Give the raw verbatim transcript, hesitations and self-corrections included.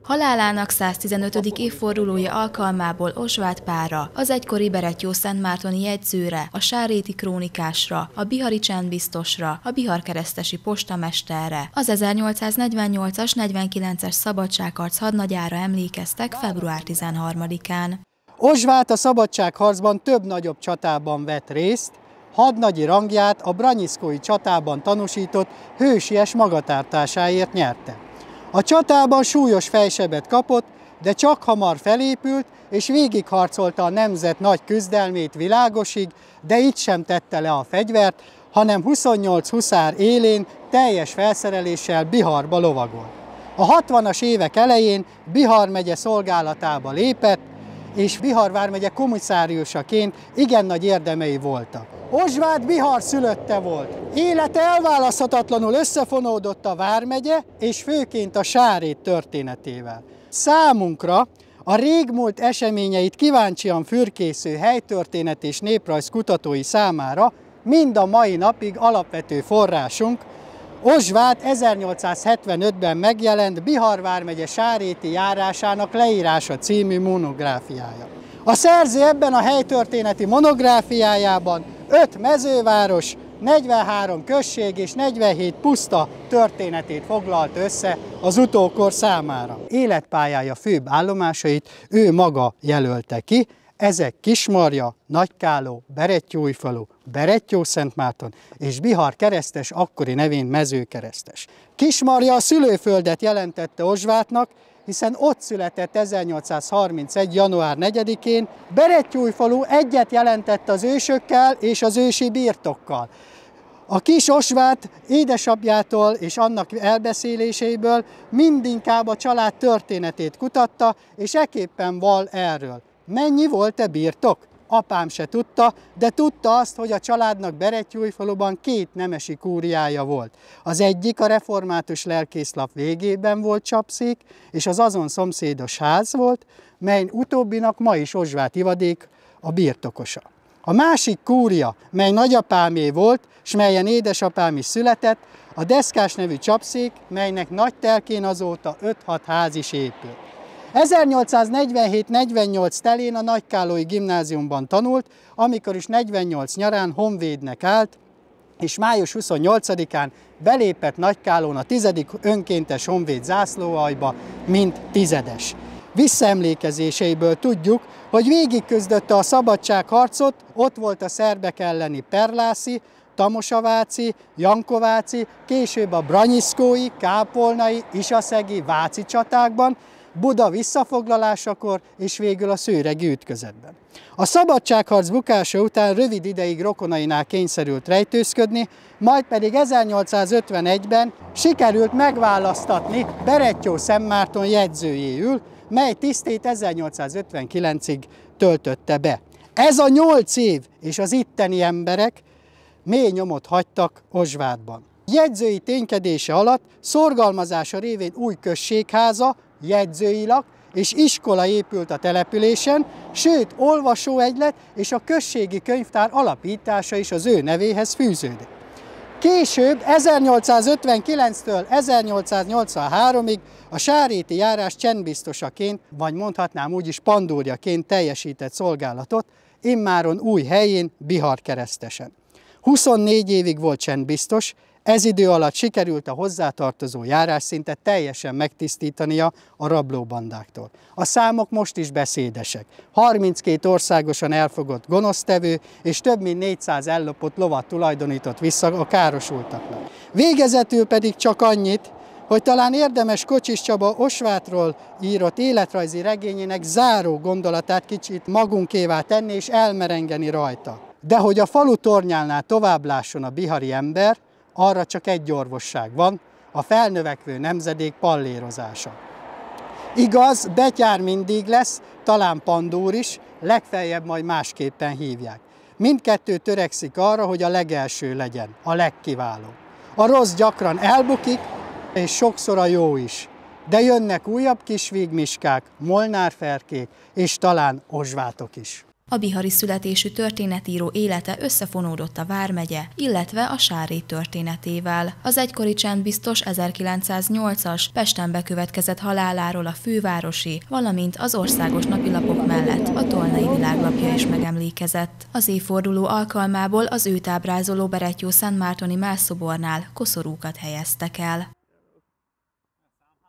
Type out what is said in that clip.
Halálának száztizenötödik évfordulója alkalmából Osváth Pálra, az egykori berettyószentmártoni jegyzőre, a sáréti krónikásra, a bihari csendbiztosra, a biharkeresztesi postamesterre, az ezernyolcszáznegyvennyolcas negyvenkilences szabadságharc hadnagyára emlékeztek február tizenharmadikán. Osváth a szabadságharcban több nagyobb csatában vett részt, hadnagyi rangját a branyiszkói csatában tanúsított hősies magatartásáért nyerte. A csatában súlyos fejsebet kapott, de csak hamar felépült, és végigharcolta a nemzet nagy küzdelmét világosig, de itt sem tette le a fegyvert, hanem huszonnyolc huszár élén teljes felszereléssel Biharba lovagolt. A hatvanas évek elején Bihar megye szolgálatába lépett, és Bihar vármegye komisszáriusaként igen nagy érdemei voltak. Osváth Bihar szülötte volt. Élete elválaszthatatlanul összefonódott a vármegye, és főként a Sárét történetével. Számunkra a régmúlt eseményeit kíváncsian fürkésző helytörténet és néprajz kutatói számára mind a mai napig alapvető forrásunk Osváth ezernyolcszázhetvenötben megjelent Bihar vármegye sáréti járásának leírása című monográfiája. A szerző ebben a helytörténeti monográfiájában öt mezőváros, negyvenhárom község és negyvenhét puszta történetét foglalt össze az utókor számára. Életpályája főbb állomásait ő maga jelölte ki, ezek Kismarja, Nagykáló, Berettyóújfalu, Berettyószentmárton és Bihar keresztes, akkori nevén Mezőkeresztes. Kismarja a szülőföldet jelentette Osváthnak, hiszen ott született ezernyolcszázharmincegy. január negyedikén, Berettyóújfalu egyet jelentett az ősökkel és az ősi birtokkal. A kis Osváth édesapjától és annak elbeszéléseiből mindinkább a család történetét kutatta, és ekképpen val erről. Mennyi volt-e birtok? Apám se tudta, de tudta azt, hogy a családnak Berettyóújfaluban két nemesi kúriája volt. Az egyik a református lelkészlap végében volt csapszék, és az azon szomszédos ház volt, mely utóbbinak ma is Osváth ivadék a birtokosa. A másik kúria, mely nagyapámé volt, s melyen édesapám is született, a Deszkás nevű csapszék, melynek nagy telkén azóta öt-hat ház is épült. ezernyolcszáznegyvenhét negyvennyolc telén a Nagykálói gimnáziumban tanult, amikor is negyvennyolc nyarán honvédnek állt, és május huszonnyolcadikán belépett Nagykálón a tizedik önkéntes honvéd zászlóaljba, mint tizedes. Visszaemlékezéseiből tudjuk, hogy végigküzdötte a szabadságharcot, ott volt a szerbek elleni perlászi, tamosaváci, jankováci, később a branyiszkói, kápolnai, isaszegi, váci csatákban, Buda visszafoglalásakor és végül a szőregi ütközetben. A szabadságharc bukása után rövid ideig rokonainál kényszerült rejtőzködni, majd pedig ezernyolcszázötvenegyben sikerült megválasztatni Berettyószentmárton jegyzőjéül, mely tisztét ezernyolcszázötvenkilencig töltötte be. Ez a nyolc év és az itteni emberek mély nyomot hagytak Osváthban. Jegyzői ténykedése alatt szorgalmazása révén új községháza, jegyzőilak és iskola épült a településen, sőt olvasóegylet és a községi könyvtár alapítása is az ő nevéhez fűződött. Később ezernyolcszázötvenkilenctől ezernyolcszáznyolcvanháromig a sáréti járás csendbiztosaként, vagy mondhatnám úgy is pandúrjaként teljesített szolgálatot, immáron új helyén, Biharkeresztesen. huszonnégy évig volt csendbiztos, ez idő alatt sikerült a hozzátartozó járásszintet teljesen megtisztítania a rablóbandáktól. A számok most is beszédesek. harminckét országosan elfogott gonosztevő és több mint négyszáz ellopott lovat tulajdonított vissza a károsultaknak. Végezetül pedig csak annyit, hogy talán érdemes Kocsis Csaba Osváthról írott életrajzi regényének záró gondolatát kicsit magunkévá tenni és elmerengeni rajta. De hogy a falu tornyánál tovább lásson a bihari ember, arra csak egy orvosság van, a felnövekvő nemzedék pallérozása. Igaz, betyár mindig lesz, talán pandúr is, legfeljebb majd másképpen hívják. Mindkettő törekszik arra, hogy a legelső legyen, a legkiválóbb. A rossz gyakran elbukik, és sokszor a jó is. De jönnek újabb kis vígmiskák, molnárferkék, és talán Osváthok is. A bihari születésű történetíró élete összefonódott a vármegye, illetve a Sárrét történetével. Az egykori csendbiztos ezerkilencszáznyolcas Pesten bekövetkezett haláláról a fővárosi, valamint az országos napilapok mellett a Tolnai Világlapja is megemlékezett. Az évforduló alkalmából az őt ábrázoló Berettyó Szentmártoni mellszobornál koszorúkat helyeztek el.